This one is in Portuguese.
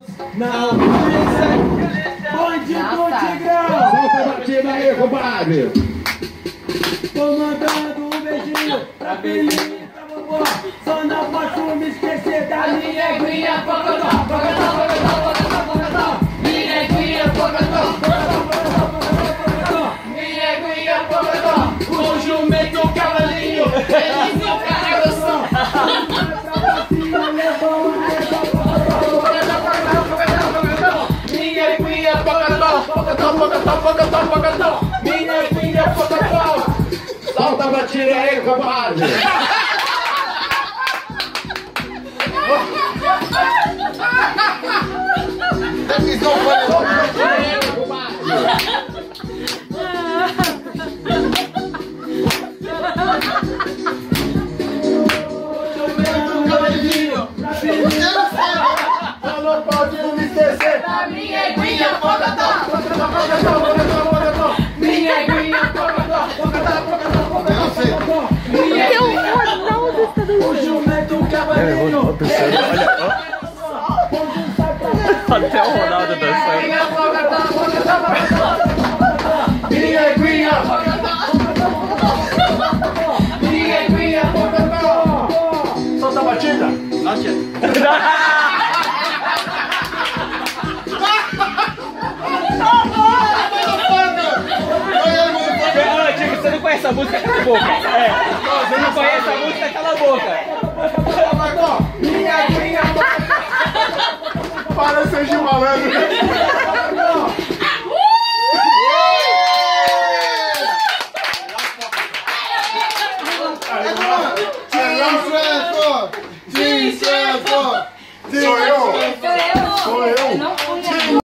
Na polícia, bandido Tigrão. Solta a batida aí, compadre. Tô mandando um beijinho pra Felipe, pra vovó. Só não posso me esquecer da minha neguinha Pocotó. Pocotó, Pocotó, Pocotó, Pocotó. Minha neguinha Pocotó. Minha neguinha Pocotó. O jumento, o cavalinho, eles não carregam o som. Minha neguinha Pocotó. Pocotó, Pocotó, Pocotó, Pocotó. Minha neguinha Pocotó. Solta a batida aí, compadre. Eles não vão. Eu não posso me esquecer da minha neguinha Pocotó. Pocotó, Pocotó, Pocotó, Pocotó. Minha neguinha Pocotó. Pocotó, Pocotó, Pocotó, Pocotó. Minha neguinha Pocotó. O jumento, o cavalinho. Até o Ronaldo dançando. Minha neguinha Pocotó. Minha neguinha Pocotó. Solta a batida. Diego, você não conhece a música, cala a boca. É, você não conhece a música, cala a boca. Minha neguinha Para, seja malandro. Team Sanford! Sou eu.